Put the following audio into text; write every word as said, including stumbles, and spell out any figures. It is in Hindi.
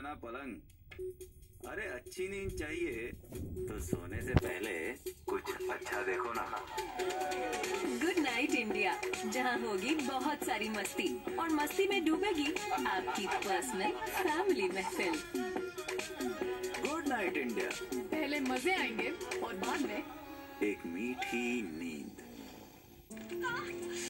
ना पलंग। अरे अच्छी नींद चाहिए तो सोने से पहले कुछ अच्छा देखो ना। गुड नाइट इंडिया, जहां होगी बहुत सारी मस्ती और मस्ती में डूबेगी आपकी पर्सनल फैमिली महफिल। Good night India. पहले मजे आएंगे और बाद में एक मीठी नींद।